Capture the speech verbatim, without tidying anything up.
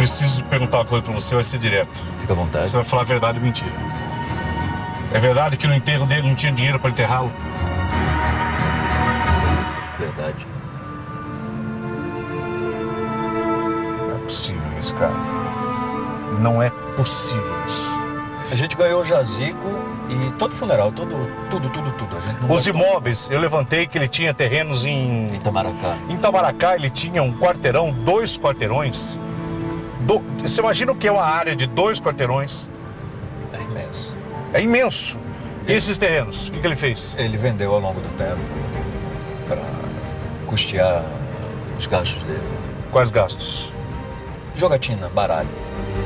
preciso perguntar uma coisa pra você, vai ser direto. Fica à vontade. Você vai falar a verdade ou mentira. É verdade que no enterro dele não tinha dinheiro pra enterrá-lo? Verdade. Não é possível isso, cara. Não é possível isso. A gente ganhou o jazigo e todo funeral, todo, tudo, tudo, tudo. A gente não Os gastou. imóveis, eu levantei que ele tinha terrenos em... Itamaracá. Em Itamaracá ele tinha um quarteirão, dois quarteirões. Do... Você imagina o que é uma área de dois quarteirões? É imenso. É imenso. E esses terrenos, o que, que ele fez? Ele vendeu ao longo do tempo para custear os gastos dele. Quais gastos? Jogatina, baralho.